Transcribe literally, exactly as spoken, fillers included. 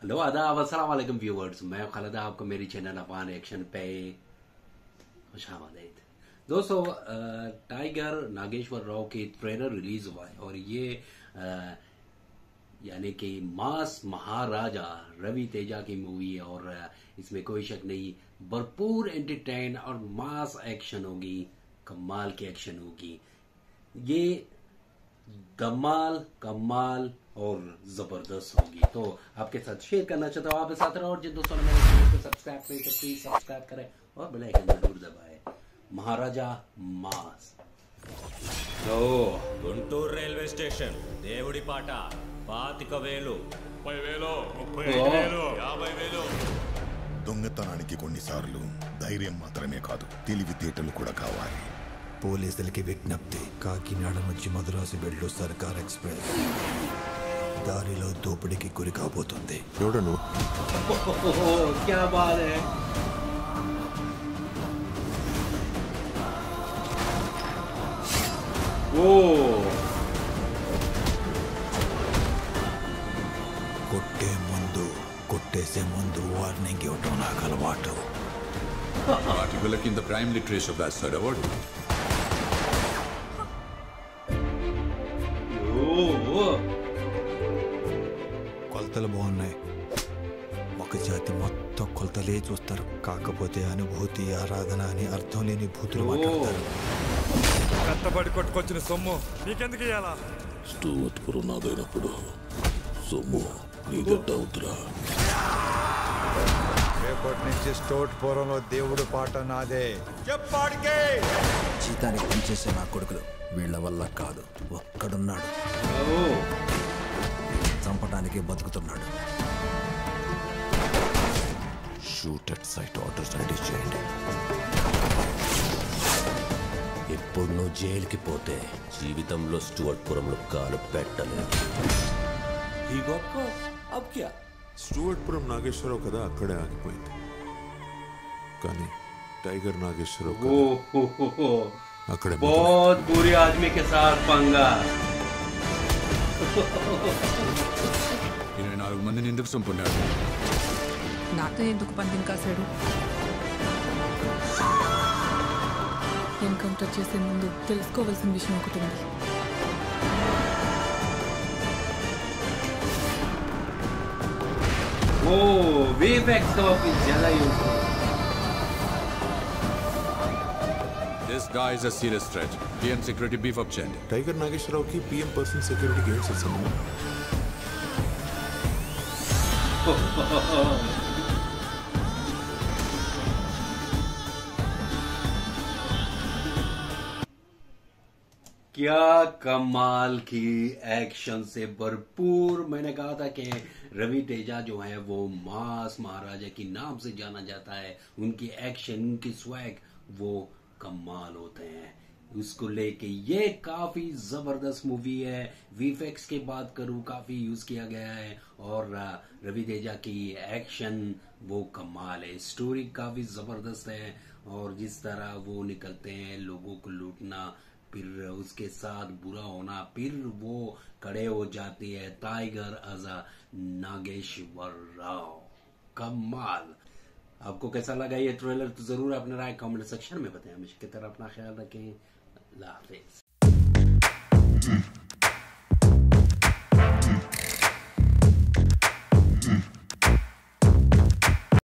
Hello आदाब अस्सलाम वालेकुम व्यूअर्स, मैं खालिद, आपको मेरी चैनल अफान एक्शन पे खुशामदीद। दोस्तों, टाइगर नागेश्वर राव की ट्रेलर रिलीज हुआ है और ये यानी कि मास महाराजा रवि तेजा की मूवी है और इसमें कोई शक नहीं, भरपूर एंटरटेन और मास एक्शन होगी, कमाल की एक्शन होगी। ये धमाल कमाल और जबरदस्त होगी। तो आपके साथ शेयर करना चाहता हूँ, आपके साथ रहो। और जिन दोस्तों ने मेरे चैनल को सब्सक्राइब नहीं तो प्लीज सब्सक्राइब करें और बेल आइकन जरूर दबाएं। Maharaja mass. Guntur railway station దేవుడి పాట పాతిక వేలు ముప్పై వేలు ముప్పై వేలు యాభై వేలు. దొంగతనానికి కొన్నిసార్లు ధైర్యం మాత్రమే కాదు, తెలివితేటలు కూడా కావాలి. పోలీసులకి విజ్ఞప్తి, కాకినాడ నుంచి మద్రాసు వెళ్ళు సర్కార్ ఎక్స్ప్రెస్ దారిలో దోపిడీకి గురి కాబోతుంది. చూడను क्या बात है. కొట్టే ముందు కొట్టేసే ముందు వార్నింగ్ ఇవ్వటం నాకు అలవాటు. Article in the prime literature of that sir award. కొలతలు బాగున్నాయి. ఒక జాతి మొత్తం కొలతలే చూస్తారు, కాకపోతే అనుభూతి ఆరాధన అని అర్థం లేని భూతులు మాట్లాడతారు. కట్టబడి కొట్టుకొచ్చిన సొమ్ము నీకెందుకు ఇయ్యాలా? స్టూవర్ట్పురం నాదైనప్పుడు సొమ్ము నీదెట్ట అవుతురా? రేపటి నుంచి స్టోట్పురంలో దేవుడు పాట నాదే. చెప్పాడికే జీతానికి పనిచేసే నా కొడుకులు వీళ్ళ వల్ల కాదు. ఒక్కడున్నాడు చంపడానికి బతుకుతున్నాడు. Shoot at sight orders ready చేయండి. ఇప్పుడు నువ్వు జైలుకి పోతే జీవితంలో స్టూవర్ట్పురంలో కాలు పెట్టలేదు. ఈ గొప్ప అబ్ క్యా స్టూవర్ట్పురం నాగేశ్వరరావు కదా అక్కడే ఆగిపోయింది, కానీ టైగర్ నాగేశ్వరరావు అక్కడే. बहुत बुरे आदमी के साथ पंगा. ఇరవై నాలుగు మందిని ఎందుకు చంపున్నాడు? నాతో ఎందుకు పందెం కాశాడు? ఎన్కౌంటర్ చేసే ముందు తెలుసుకోవాల్సిన విషయం ఒకటి ఉంది. ఓ वीएफएक्स का ऑफिस ज्यादा use. This guy is a serious threat. P M security beef up చేయండి. టైగర్ నాగేశ్వరరావుకి పిఎం పర్సనల్ సెక్యూరిటీకి ఏం సంబంధం? क्या कमाल की एक्शन से भरपूर. मैंने कहा था कि रवि तेजा जो है वो मास महाराजा की नाम से जाना जाता है. उनकी एक्शन, उनकी स्वैग वो कमाल होते हैं. उसको लेके ये काफी जबरदस्त मूवी है. वीएफएक्स की बात करूं, काफी यूज किया गया है और रवि तेजा की एक्शन वो कमाल है. स्टोरी काफी जबरदस्त है और जिस तरह वो निकलते हैं लोगों को लूटना, फिर उसके साथ बुरा होना, फिर वो खड़े हो जाती है टाइगर अजा नागेश्वर राव. कमाल. आपको कैसा लगा ये ट्रेलर? तो जरूर अपने राय कमेंट सेक्शन में बताएं. हमेशा की तरह अपना ख्याल रखें. अल्लाह हाफिज.